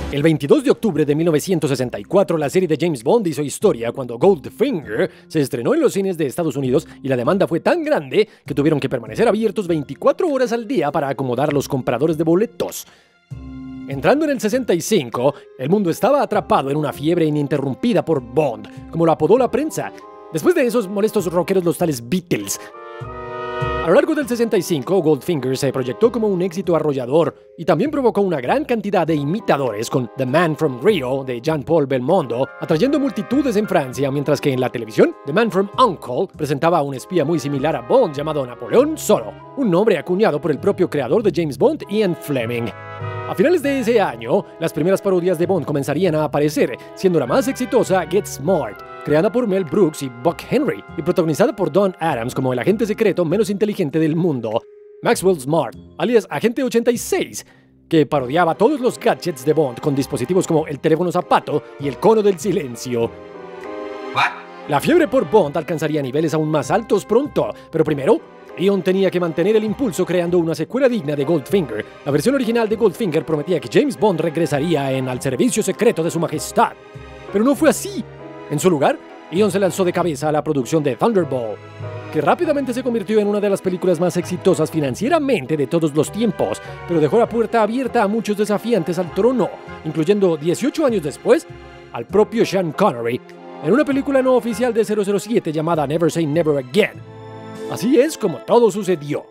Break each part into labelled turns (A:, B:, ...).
A: El 22 de octubre de 1964, la serie de James Bond hizo historia cuando Goldfinger se estrenó en los cines de Estados Unidos y la demanda fue tan grande que tuvieron que permanecer abiertos 24 horas al día para acomodar a los compradores de boletos. Entrando en el 65, el mundo estaba atrapado en una fiebre ininterrumpida por Bond, como lo apodó la prensa, después de esos molestos rockeros los tales Beatles. A lo largo del 65, Goldfinger se proyectó como un éxito arrollador y también provocó una gran cantidad de imitadores con The Man from Rio de Jean-Paul Belmondo, atrayendo multitudes en Francia, mientras que en la televisión, The Man from U.N.C.L.E. presentaba a un espía muy similar a Bond llamado Napoleón Solo, un nombre acuñado por el propio creador de James Bond, Ian Fleming. A finales de ese año, las primeras parodias de Bond comenzarían a aparecer, siendo la más exitosa Get Smart, creada por Mel Brooks y Buck Henry, y protagonizada por Don Adams como el agente secreto menos inteligente del mundo, Maxwell Smart, alias Agente 86, que parodiaba todos los gadgets de Bond con dispositivos como el teléfono zapato y el cono del silencio. La fiebre por Bond alcanzaría niveles aún más altos pronto, pero primero, Eon tenía que mantener el impulso creando una secuela digna de Goldfinger. La versión original de Goldfinger prometía que James Bond regresaría al servicio secreto de su majestad. Pero no fue así. En su lugar, Eon se lanzó de cabeza a la producción de Thunderball, que rápidamente se convirtió en una de las películas más exitosas financieramente de todos los tiempos, pero dejó la puerta abierta a muchos desafiantes al trono, incluyendo 18 años después, al propio Sean Connery, en una película no oficial de 007 llamada Never Say Never Again. Así es como todo sucedió.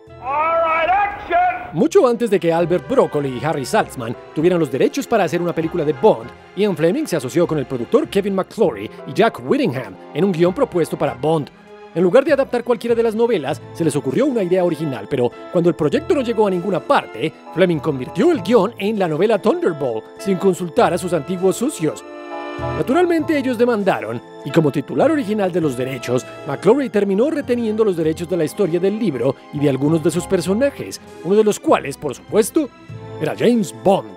A: Mucho antes de que Albert Broccoli y Harry Saltzman tuvieran los derechos para hacer una película de Bond, Ian Fleming se asoció con el productor Kevin McClory y Jack Whittingham en un guión propuesto para Bond. En lugar de adaptar cualquiera de las novelas, se les ocurrió una idea original, pero cuando el proyecto no llegó a ninguna parte, Fleming convirtió el guión en la novela Thunderball, sin consultar a sus antiguos socios. Naturalmente ellos demandaron, y como titular original de los derechos, McClory terminó reteniendo los derechos de la historia del libro y de algunos de sus personajes, uno de los cuales, por supuesto, era James Bond.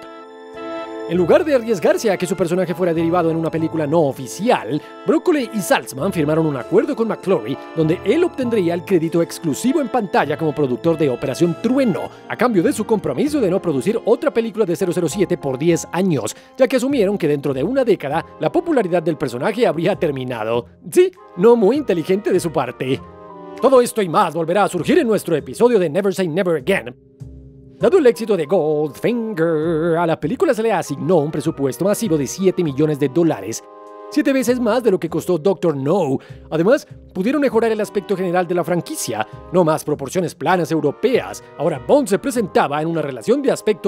A: En lugar de arriesgarse a que su personaje fuera derivado en una película no oficial, Broccoli y Saltzman firmaron un acuerdo con McClory donde él obtendría el crédito exclusivo en pantalla como productor de Operación Trueno, a cambio de su compromiso de no producir otra película de 007 por 10 años, ya que asumieron que dentro de una década la popularidad del personaje habría terminado. Sí, no muy inteligente de su parte. Todo esto y más volverá a surgir en nuestro episodio de Never Say Never Again. Dado el éxito de Goldfinger, a la película se le asignó un presupuesto masivo de $7 millones, 7 veces más de lo que costó Dr. No. Además, pudieron mejorar el aspecto general de la franquicia, no más proporciones planas europeas. Ahora Bond se presentaba en una relación de aspecto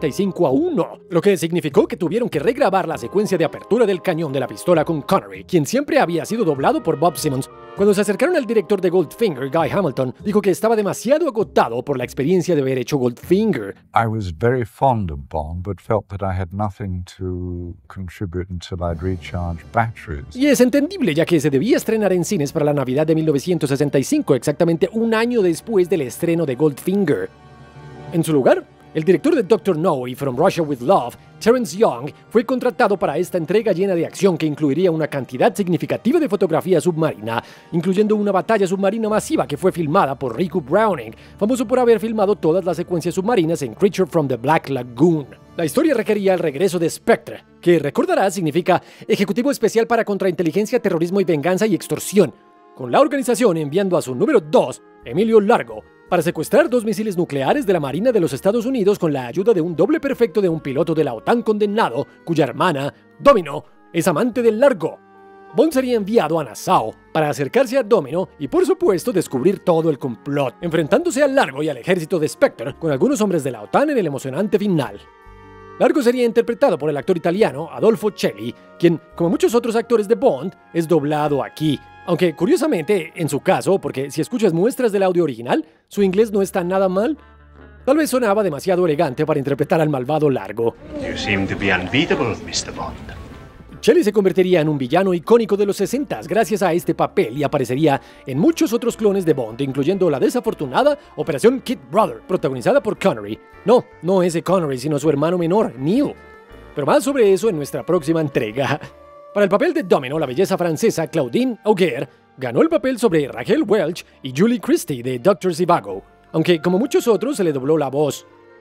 A: 2:35:1, lo que significó que tuvieron que regrabar la secuencia de apertura del cañón de la pistola con Connery, quien siempre había sido doblado por Bob Simmons. Cuando se acercaron al director de Goldfinger, Guy Hamilton, dijo que estaba demasiado agotado por la experiencia de haber hecho Goldfinger.
B: I was very fond of Bond, but felt that I had nothing to contribute until I'd recharged batteries.
A: Y es entendible, ya que se debía estrenar en cines para la Navidad de 1965, exactamente un año después del estreno de Goldfinger. En su lugar, el director de Dr. No y From Russia with Love, Terence Young, fue contratado para esta entrega llena de acción que incluiría una cantidad significativa de fotografía submarina, incluyendo una batalla submarina masiva que fue filmada por Rico Browning, famoso por haber filmado todas las secuencias submarinas en Creature from the Black Lagoon. La historia requería el regreso de Spectre, que recordarás significa Ejecutivo Especial para Contrainteligencia, Terrorismo y Venganza y Extorsión, con la organización enviando a su número 2, Emilio Largo, para secuestrar 2 misiles nucleares de la Marina de los Estados Unidos con la ayuda de un doble perfecto de un piloto de la OTAN condenado, cuya hermana, Domino, es amante del Largo. Bond sería enviado a Nassau para acercarse a Domino y, por supuesto, descubrir todo el complot, enfrentándose al Largo y al ejército de Spectre con algunos hombres de la OTAN en el emocionante final. Largo sería interpretado por el actor italiano Adolfo Celli, quien, como muchos otros actores de Bond, es doblado aquí. Aunque, curiosamente, en su caso, porque si escuchas muestras del audio original, su inglés no está nada mal. Tal vez sonaba demasiado elegante para interpretar al malvado Largo.
C: You seem to be unbeatable, Mr. Bond.
A: Shelley se convertiría en un villano icónico de los 60s gracias a este papel y aparecería en muchos otros clones de Bond, incluyendo la desafortunada Operación Kid Brother, protagonizada por Connery. No ese Connery, sino su hermano menor, Neil. Pero más sobre eso en nuestra próxima entrega. Para el papel de Domino, la belleza francesa Claudine Auger ganó el papel sobre Rachel Welch y Julie Christie de Dr. Zhivago, aunque como muchos otros se le dobló la voz.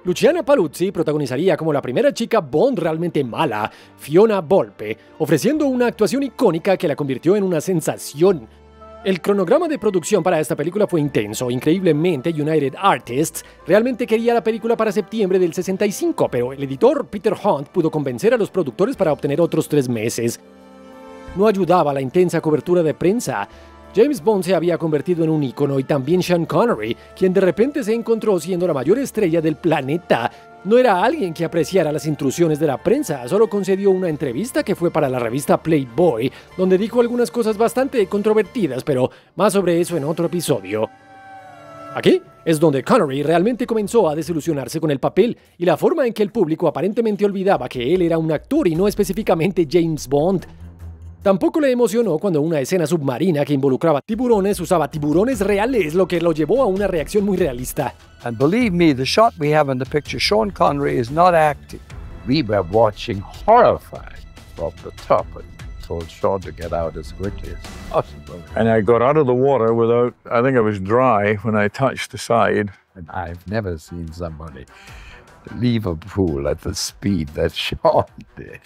A: Luciana Paluzzi protagonizaría como la primera chica Bond realmente mala, Fiona Volpe, ofreciendo una actuación icónica que la convirtió en una sensación. El cronograma de producción para esta película fue intenso. Increíblemente, United Artists realmente quería la película para septiembre del 65, pero el editor Peter Hunt pudo convencer a los productores para obtener otros 3 meses. No ayudaba la intensa cobertura de prensa. James Bond se había convertido en un ícono y también Sean Connery, quien de repente se encontró siendo la mayor estrella del planeta. No era alguien que apreciara las intrusiones de la prensa, solo concedió una entrevista que fue para la revista Playboy, donde dijo algunas cosas bastante controvertidas, pero más sobre eso en otro episodio. Aquí es donde Connery realmente comenzó a desilusionarse con el papel y la forma en que el público aparentemente olvidaba que él era un actor y no específicamente James Bond. Tampoco le emocionó cuando una escena submarina que involucraba tiburones usaba tiburones reales, lo que lo llevó a una reacción muy realista.
D: And believe me, the shot we have in the picture, Sean Connery is not acting. We were watching horrified from the top and told Sean to get out as quickly as possible.
B: And I got out of the water without, I think I was dry when I touched the side.
D: And I've never seen somebody leave a pool at the speed that Sean did.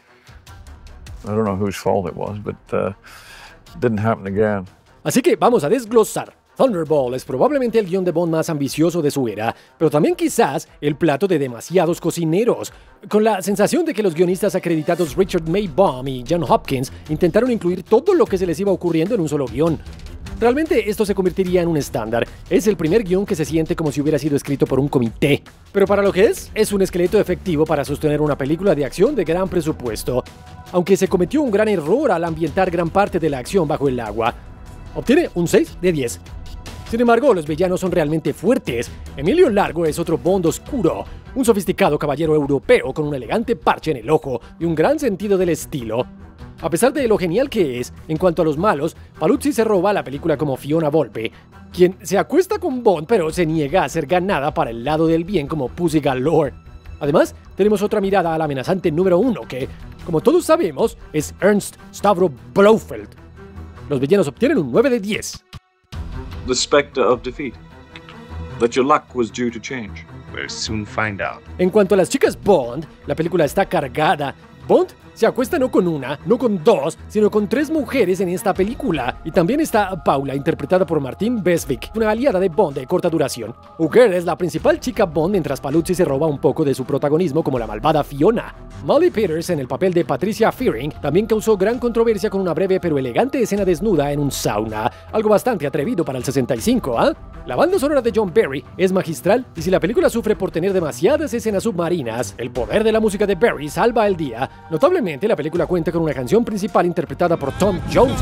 B: I don't know whose fault it was, but it didn't happen again.
A: Así que vamos a desglosar. Thunderball es probablemente el guión de Bond más ambicioso de su era, pero también quizás el plato de demasiados cocineros, con la sensación de que los guionistas acreditados Richard Maybaum y John Hopkins intentaron incluir todo lo que se les iba ocurriendo en un solo guión. Realmente esto se convertiría en un estándar. Es el primer guión que se siente como si hubiera sido escrito por un comité. Pero para lo que es un esqueleto efectivo para sostener una película de acción de gran presupuesto. Aunque se cometió un gran error al ambientar gran parte de la acción bajo el agua. Obtiene un 6 de 10. Sin embargo, los villanos son realmente fuertes. Emilio Largo es otro Bond oscuro, un sofisticado caballero europeo con un elegante parche en el ojo y un gran sentido del estilo. A pesar de lo genial que es, en cuanto a los malos, Paluzzi se roba la película como Fiona Volpe, quien se acuesta con Bond pero se niega a ser ganada para el lado del bien como Pussy Galore. Además, tenemos otra mirada al amenazante número 1 que, como todos sabemos, es Ernst Stavro Blofeld. Los villanos obtienen un 9 de 10.
E: The specter of defeat. That your luck was due to change.
C: We'll soon find out.
A: En cuanto a las chicas Bond, la película está cargada. Bond se acuesta no con una, no con 2, sino con 3 mujeres en esta película. Y también está Paula, interpretada por Martine Beswick, una aliada de Bond de corta duración. Hooker es la principal chica Bond, mientras Paluzzi se roba un poco de su protagonismo como la malvada Fiona. Molly Peters, en el papel de Patricia Fearing, también causó gran controversia con una breve pero elegante escena desnuda en un sauna. Algo bastante atrevido para el 65, ¿ah? La banda sonora de John Barry es magistral, y si la película sufre por tener demasiadas escenas submarinas, el poder de la música de Barry salva el día. Notablemente, la película cuenta con una canción principal interpretada por Tom Jones.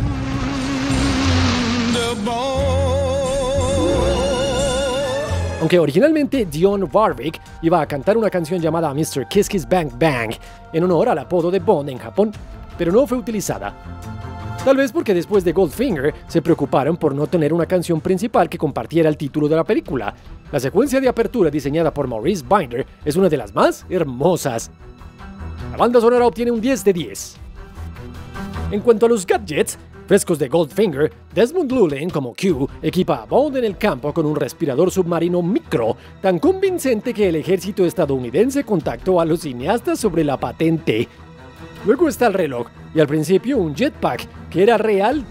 A: Aunque originalmente Dionne Warwick iba a cantar una canción llamada Mr. Kiss Kiss Bang Bang, en honor al apodo de Bond en Japón, pero no fue utilizada. Tal vez porque después de Goldfinger se preocuparon por no tener una canción principal que compartiera el título de la película. La secuencia de apertura diseñada por Maurice Binder es una de las más hermosas. La banda sonora obtiene un 10 de 10. En cuanto a los gadgets frescos de Goldfinger, Desmond Llewellyn como Q equipa a Bond en el campo con un respirador submarino micro, tan convincente que el ejército estadounidense contactó a los cineastas sobre la patente. Luego está el reloj y al principio un jetpack que era real,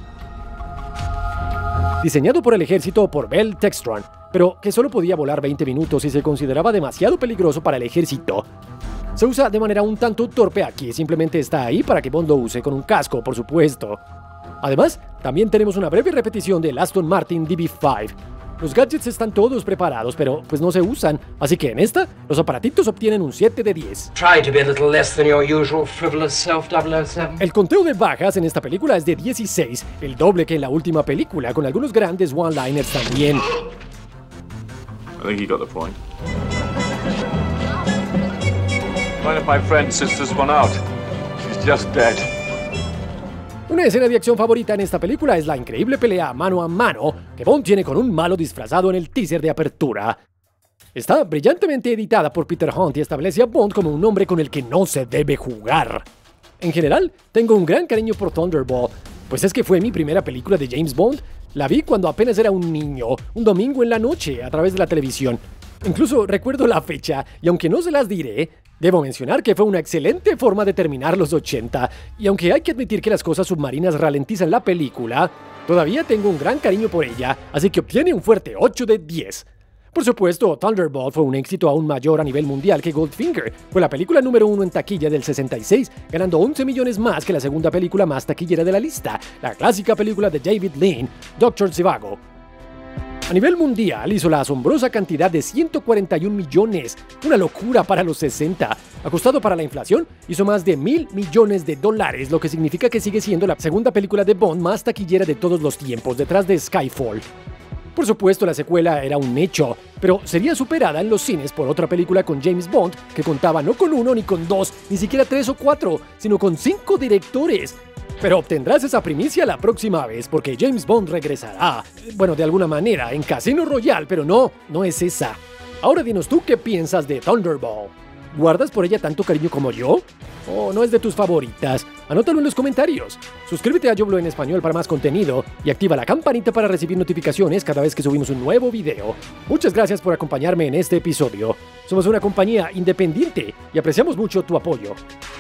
A: diseñado por el ejército por Bell Textron, pero que solo podía volar 20 minutos y se consideraba demasiado peligroso para el ejército. Se usa de manera un tanto torpe aquí, simplemente está ahí para que Bond lo use con un casco, por supuesto. Además, también tenemos una breve repetición del Aston Martin DB5. Los gadgets están todos preparados, pero pues no se usan, así que en esta, los aparatitos obtienen un 7 de 10.
F: Try to be a little less than your usual frivolous self, 007.
A: El conteo de bajas en esta película es de 16, el doble que en la última película, con algunos grandes one-liners también.
E: I think he got the point.
G: One of my friends sits this one out. She's just dead.
A: Una escena de acción favorita en esta película es la increíble pelea mano a mano que Bond tiene con un malo disfrazado en el teaser de apertura. Está brillantemente editada por Peter Hunt y establece a Bond como un hombre con el que no se debe jugar. En general, tengo un gran cariño por Thunderball, pues es que fue mi primera película de James Bond. La vi cuando apenas era un niño, un domingo en la noche, a través de la televisión. Incluso recuerdo la fecha, y aunque no se las diré, debo mencionar que fue una excelente forma de terminar los 80, y aunque hay que admitir que las cosas submarinas ralentizan la película, todavía tengo un gran cariño por ella, así que obtiene un fuerte 8 de 10. Por supuesto, Thunderball fue un éxito aún mayor a nivel mundial que Goldfinger. Fue la película número 1 en taquilla del 66, ganando 11 millones más que la segunda película más taquillera de la lista, la clásica película de David Lean, Dr. Zhivago. A nivel mundial hizo la asombrosa cantidad de 141 millones, una locura para los 60. Acostado para la inflación, hizo más de $1.000 millones, lo que significa que sigue siendo la segunda película de Bond más taquillera de todos los tiempos, detrás de Skyfall. Por supuesto, la secuela era un hecho, pero sería superada en los cines por otra película con James Bond que contaba no con 1 ni con 2, ni siquiera 3 o 4, sino con 5 directores. Pero obtendrás esa primicia la próxima vez porque James Bond regresará, bueno, de alguna manera, en Casino Royale, pero no es esa. Ahora dinos tú qué piensas de Thunderball. ¿Guardas por ella tanto cariño como yo? ¿O no es de tus favoritas? Anótalo en los comentarios. Suscríbete a Yo Hablo en Español para más contenido y activa la campanita para recibir notificaciones cada vez que subimos un nuevo video. Muchas gracias por acompañarme en este episodio. Somos una compañía independiente y apreciamos mucho tu apoyo.